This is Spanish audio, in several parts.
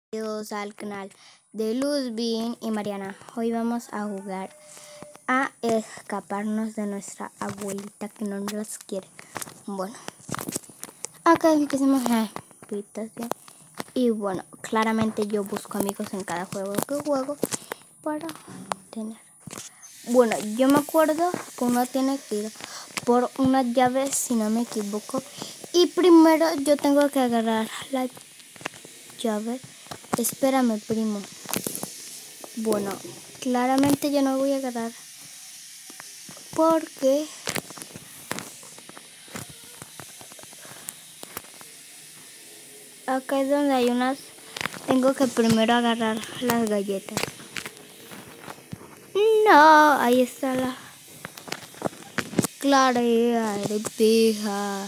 Bienvenidos al canal de Luzbin y Mariana. Hoy vamos a jugar a escaparnos de nuestra abuelita que no nos quiere. Bueno, acá empecemos la habitación. Y bueno, claramente yo busco amigos en cada juego que juego para tener. Bueno, yo me acuerdo que uno tiene que ir por una llave, si no me equivoco. Y primero yo tengo que agarrar la llave. Espérame, primo. Bueno, claramente yo no voy a agarrar porque acá es donde hay unas. Tengo que primero agarrar las galletas. No, ahí está la claridad de pija.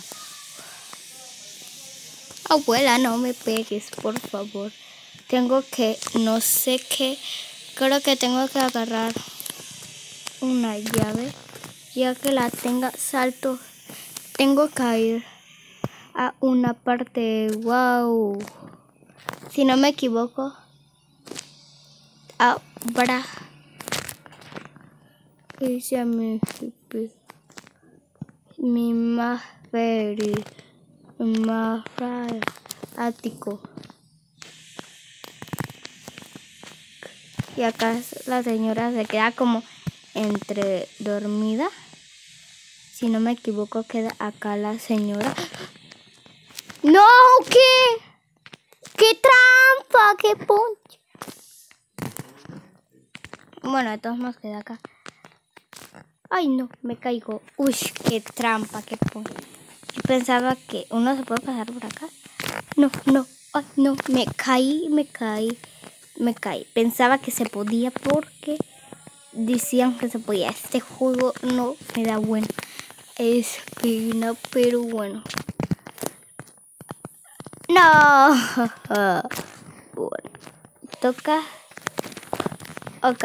Abuela, no me pegues, por favor. Tengo que, no sé qué, creo que tengo que agarrar una llave. Ya que la tenga, salto. Tengo que ir a una parte. Wow. Si no me equivoco, habrá. Dice mi más feliz, más ático. Y acá la señora se queda como entre dormida. Si no me equivoco, queda acá la señora. ¡No! ¿Qué? ¡Qué trampa! ¡Qué punch! Bueno, de todos modos queda acá. ¡Ay, no! Me caigo. ¡Uy! ¡Qué trampa! ¡Qué punch! Yo pensaba que uno se puede pasar por acá. No, no. ¡Ay, no! Me caí. Pensaba que se podía porque decían que se podía. Este juego no me da buena espina, pero bueno. No. Bueno, toca. Ok.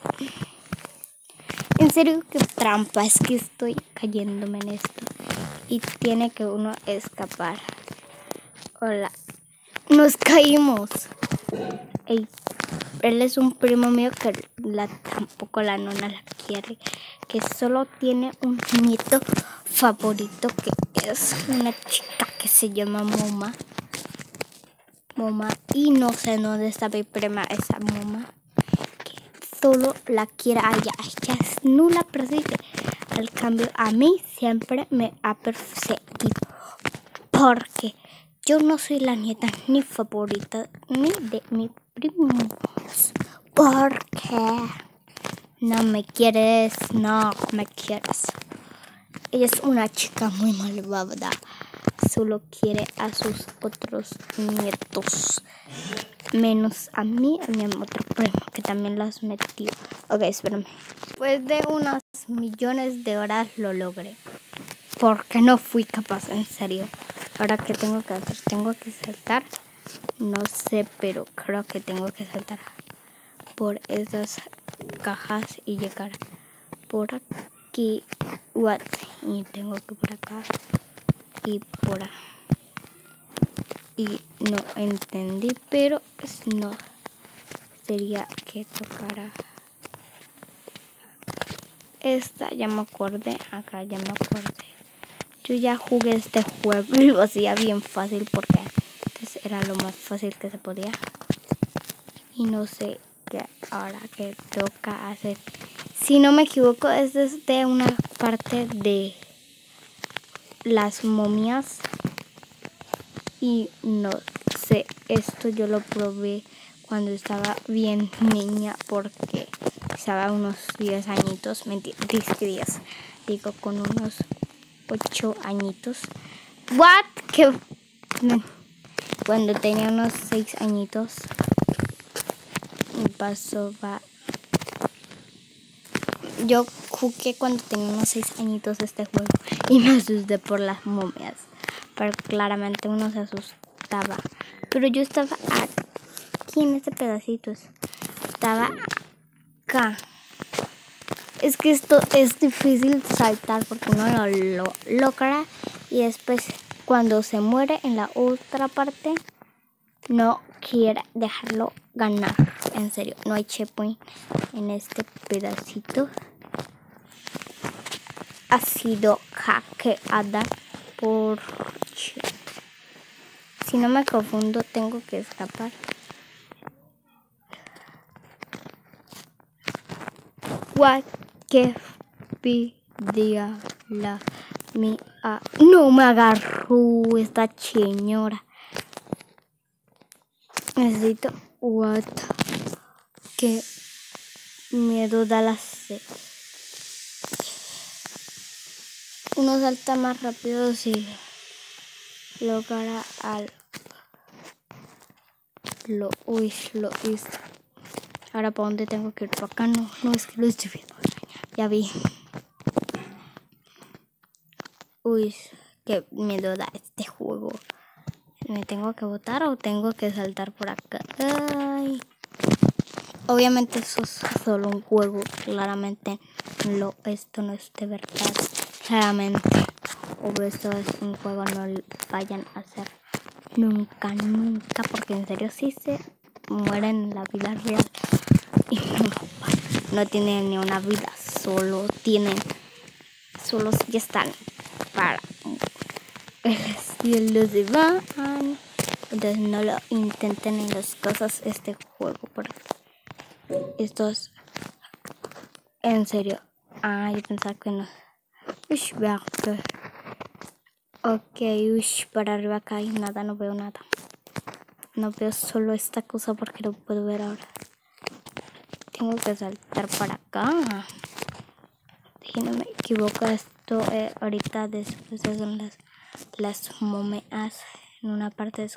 En serio, qué trampa. Es que estoy cayéndome en esto. Y tiene que uno escapar. Hola. Nos caímos. Ey, él es un primo mío que tampoco la nona la quiere. Que solo tiene un nieto favorito que es una chica que se llama Moma. Y no sé dónde está mi prima esa Moma. Que solo la quiere a ella. Ella no la persigue. Al cambio, a mí siempre me ha perseguido. Porque yo no soy la nieta ni favorita ni de mi primo. ¿Por qué? No me quieres. Ella es una chica muy malvada. Solo quiere a sus otros nietos. Menos a mí, a mi otro primo, que también las metió. Ok, espérame. Después de unos millones de horas lo logré. Porque no fui capaz, en serio. Ahora, ¿qué tengo que hacer? Tengo que saltar. No sé, pero creo que tengo que saltar por esas cajas y llegar por aquí. What? Y tengo que por acá y por acá. Y no entendí, pero no. Sería que tocara esta. Ya me acordé. Acá ya me acordé. Yo ya jugué este juego y lo hacía bien fácil porque antes era lo más fácil que se podía. Y no sé qué ahora que toca hacer. Si no me equivoco, es de una parte de las momias. Y no sé, esto yo lo probé cuando estaba bien niña porque estaba unos 10 añitos. Mentira, 10. Digo, con unos 8 añitos. What? ¿Qué? Cuando tenía unos 6 añitos. Yo jugué cuando tenía unos 6 añitos este juego. Y me asusté por las momias. Pero claramente uno se asustaba. Pero yo estaba aquí en este pedacito. Estaba acá. Es que esto es difícil saltar porque uno lo logra y después cuando se muere en la otra parte no quiera dejarlo ganar. En serio, no hay checkpoint en este pedacito. Ha sido hackeada por... Si no me confundo, tengo que escapar. ¿Qué pedía la mía? No me agarró esta señora. Necesito... What? Qué miedo da la sed. Uno salta más rápido si logra al... Lo hice. Ahora, ¿para dónde tengo que ir? ¿Para acá? No, es que lo estoy viendo. Ya vi. Uy, qué miedo da este juego. ¿Me tengo que botar o tengo que saltar por acá? Ay. Obviamente eso es solo un juego. Claramente esto no es de verdad. Claramente. O esto es un juego. No vayan a hacer nunca. Porque en serio sí se mueren en la vida real. Y no tienen ni una vida. Solo ya están para el cielo se van. Entonces no lo intenten en las cosas este juego, porque esto es en serio. Yo pensaba que no. Vea que... Ok, para arriba acá hay nada, no veo nada. No veo solo esta cosa porque no puedo ver ahora. Tengo que saltar para acá. Si no me equivoco, esto ahorita después son las momias en una parte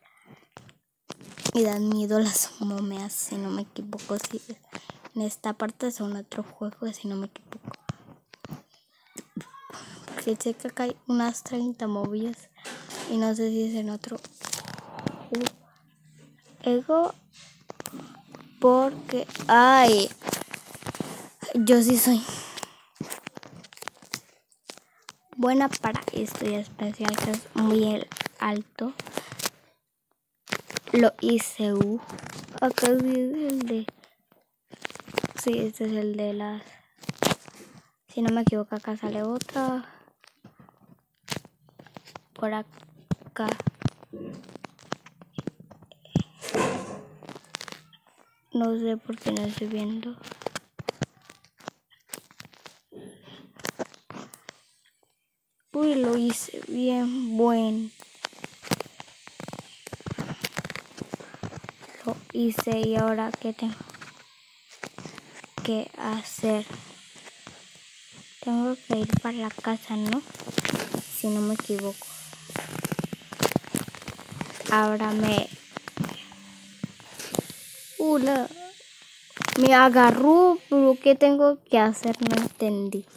y dan miedo las momias, si no me equivoco. Si en esta parte son otro juego, si no me equivoco. Porque sé que acá hay unas 30 momias y no sé si es en otro juego. Porque yo sí soy buena para esto y especial, que es muy alto. Lo hice. Acá es el de... Sí, este es el de las... Si no me equivoco, acá sale otra. Por acá. No sé por qué no estoy viendo. Uy, lo hice bien bueno. Lo hice y ahora ¿qué tengo que hacer? Tengo que ir para la casa, ¿no? Si no me equivoco. Ahora me agarró, pero ¿qué tengo que hacer? No entendí.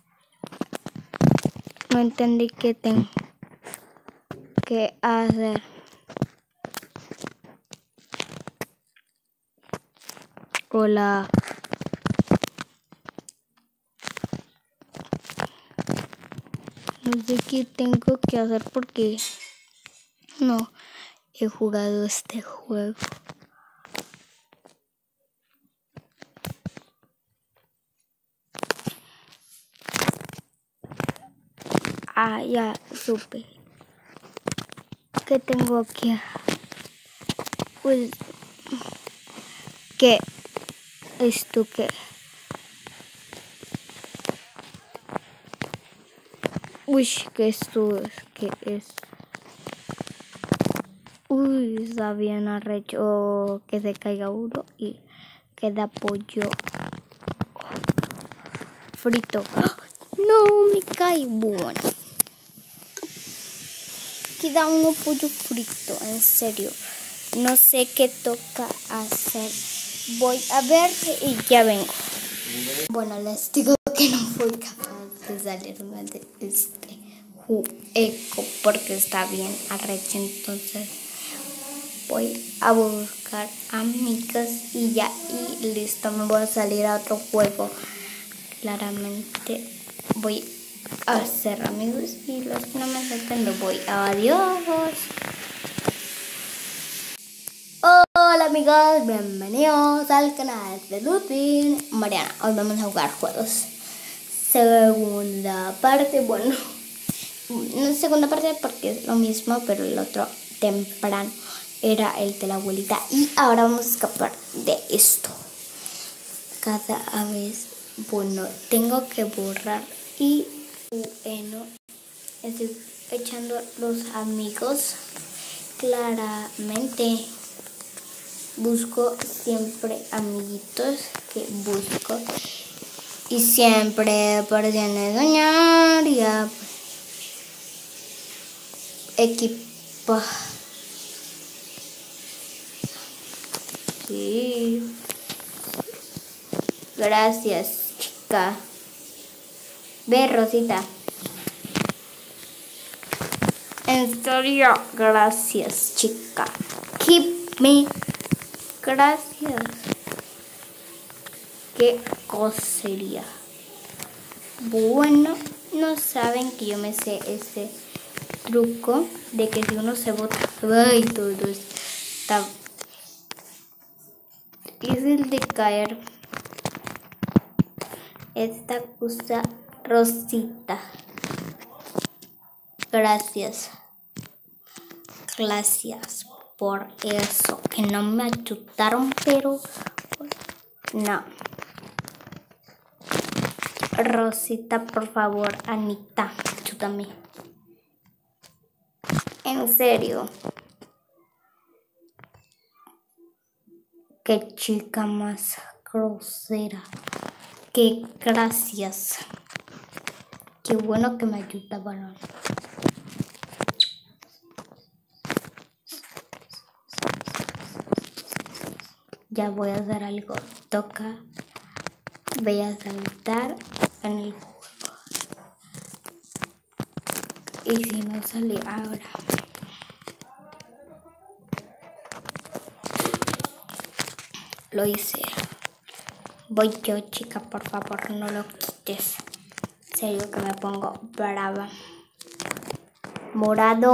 No entendí qué tengo que hacer. Hola. No sé qué tengo que hacer porque no he jugado este juego. Ya supe. ¿Qué tengo que hacer? Pues, ¿qué? ¿Esto qué? ¿Qué esto es? ¿Qué es? Está bien arrecho que se caiga uno y queda pollo frito. No, me cae. Bueno. Queda uno pollo frito, en serio. No sé qué toca hacer. Voy a ver y ya vengo. Bueno, les digo que no fui capaz de salirme de este juego porque está bien arrecho. Entonces voy a buscar amigas y ya, y listo, me voy a salir a otro juego. Claramente voy a hacer amigos y los que no me acepten lo voy a adiós. Hola amigos, bienvenidos al canal de Ludwig Mariana. Hoy vamos a jugar juegos. Segunda parte, bueno, no segunda parte porque es lo mismo, pero el otro temprano era el de la abuelita. Y ahora vamos a escapar de esto. Cada vez, bueno, tengo que borrar y bueno, estoy echando los amigos. Claramente busco siempre amiguitos que busco y siempre parecían engañar y equipo. Sí, gracias chica. Ve Rosita, en serio, gracias chica. Keep me. Gracias. Qué cosería. Bueno, no saben que yo me sé ese truco de que si uno se bota, ay, todo está. Es el de caer. Esta cosa Rosita. Gracias. Gracias por eso, que no me ayudaron, pero no. Rosita, por favor, Anita, ayúdame. En serio. Qué chica más grosera. Qué gracias. Qué bueno que me ayudaban. Ya voy a hacer algo. Toca. Voy a saltar en el juego. Y si no sale ahora. Lo hice. Voy yo, chica, por favor, no lo quites. En serio que me pongo brava. Morado.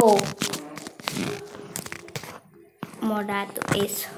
Morado, eso.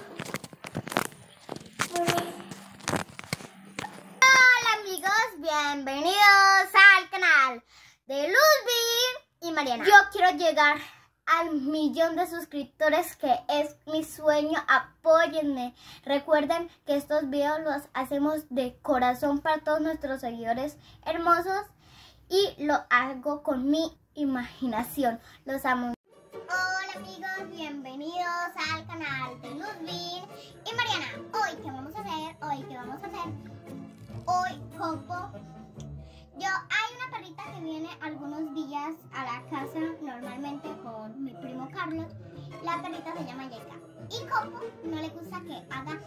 Bienvenidos al canal de Ludwig y Mariana. Yo quiero llegar al 1.000.000 de suscriptores, que es mi sueño. Apóyenme. Recuerden que estos videos los hacemos de corazón para todos nuestros seguidores hermosos y lo hago con mi imaginación. Los amo. Hola amigos, bienvenidos al canal de Ludwig y Mariana. Hoy, ¿qué vamos a hacer? Hoy, Coco. Hay una perrita que viene algunos días a la casa, normalmente con mi primo Carlos. La perrita se llama Yeka. Y Coco no le gusta que haga,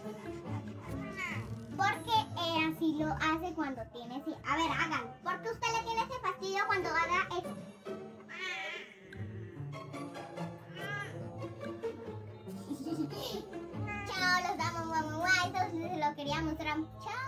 porque así lo hace cuando tiene ese. A ver, hágalo. Porque usted le tiene ese fastidio cuando haga eso. Chao, los amo, mamá. Eso se lo quería mostrar. Chao.